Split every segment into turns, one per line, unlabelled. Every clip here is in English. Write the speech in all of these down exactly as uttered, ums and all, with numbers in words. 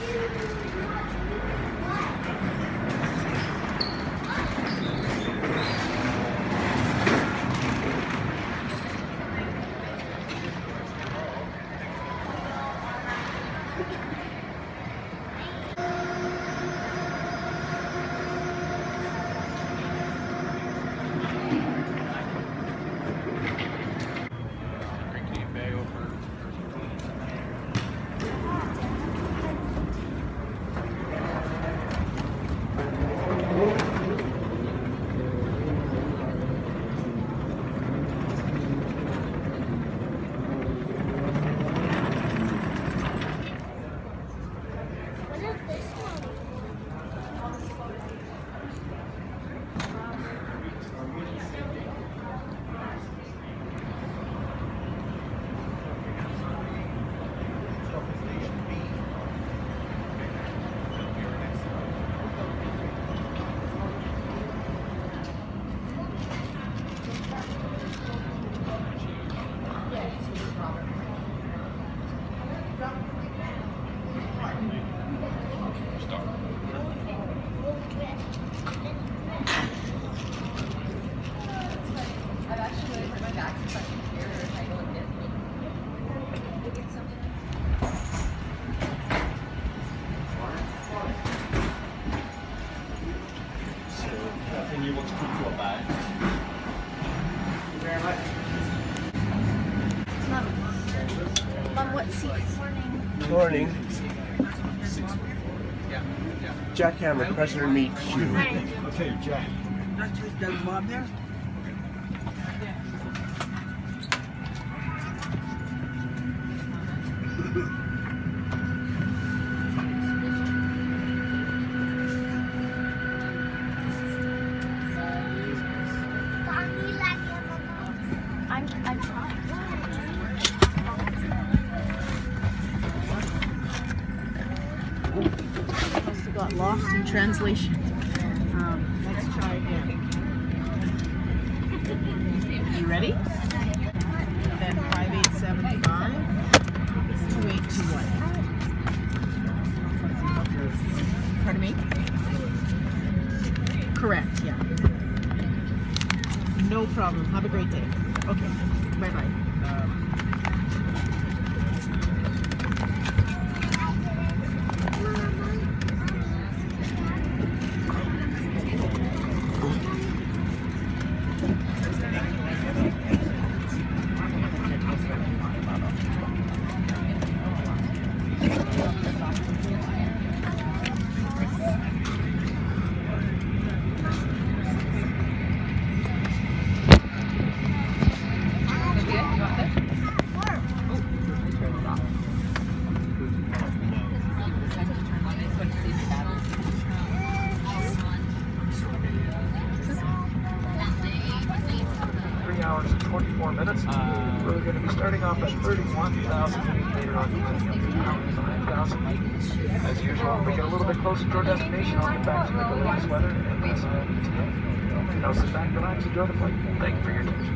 Morning. Jackhammer, President meets you.
Okay, Jack. Does Bob there?
I'm, I'm trying. Got lost in translation. Um, let's try again. You ready? Then five eight seven five, two eight two one. Pardon me? Correct, yeah. No problem. Have a great day. Okay. Bye-bye. Um,
hours and twenty-four minutes. Uh, We're going to be starting off at thirty-one thousand feet, later on nine thousand. As usual, we get a little bit closer to our destination, I'll get back to you with the latest weather and that's all today. Now sit back, relax, enjoy the flight. Thank you for your attention.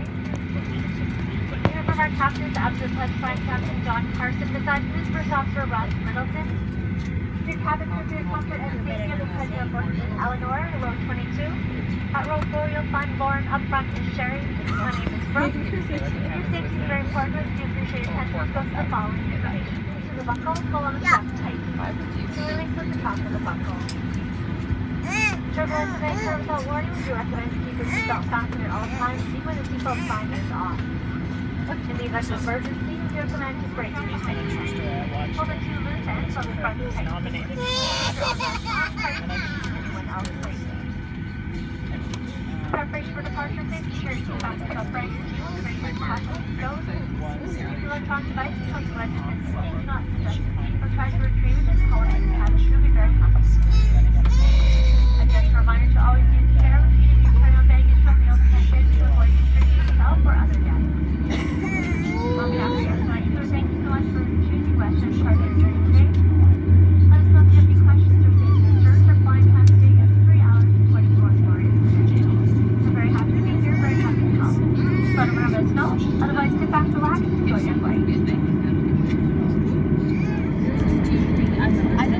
Here from our captains, after Pledge Flight Captain John Carson, besides News First Officer Ross Middleton. Your cabin crew for your comfort and safety of the pleasure of working in Eleanor, row twenty-two. At row four, you'll find Lauren. Up front is Sherry. My name is Brooke. If your safety is very important, we appreciate your attention to the following information. To the buckle, pull on the strap tight. Clearly at the top of the buckle. Turbulence event comes without warning. We do recommend to keep your seatbelt fastened at all times, even when the seatbelt sign is off. In the event of emergency, we recommend to brake to your safety. Pull the two loose ends on the front tight. Preparation for departure, please secure your seatbelt belt brace, radio caution, goes. Use electronic devices such as electronic do not touch or try to retrieve it and call it in the cabin should be very comfortable. Again, a reminder to always use care when feeding your carry-on baggage from the open baggage to avoid restricting yourself or other guests. On behalf of your flight crew, thank you so much for choosing WestJet Charter during the day. Let us know if you have any questions or safety concerns. Our flying time today is three hours and twenty-four glorious minutes. We're very happy to be here, very happy to help. But remember to know, otherwise sit back, relax, and enjoy your flight. I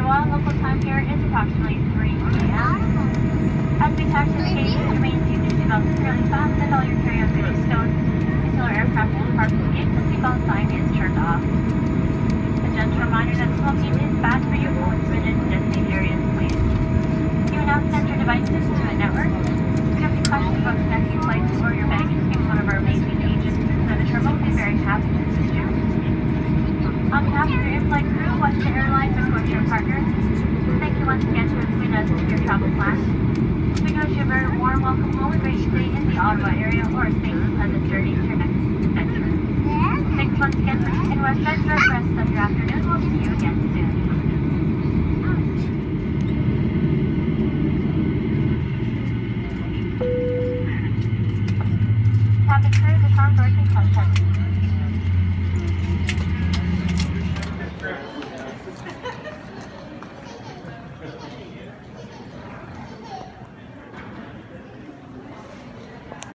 Ottawa, local time here is approximately three p m As we taxi the gate, remain seated your seatbelt securely fastened and all your carry-on goods stowed until our aircraft is parked at the gate. The seatbelt sign is turned off. A gentle reminder that smoking is bad for you. Only permitted in designated areas, please. You will now connect your devices to a network. If you have any questions about connecting flights or your baggage, speak to one of our amazing agents at the terminal. We'll be very happy to assist you. On behalf of your in-flight crew, WestJet Airlines, and your partners, thank you once again for including us into your travel plan. We wish you a very warm welcome home and basically in the Ottawa area or a safe and pleasant journey to your next adventure. Thanks once again for choosing WestJet for the rest of your afternoon. We'll see you again soon. Cabin crew, the conversion contact.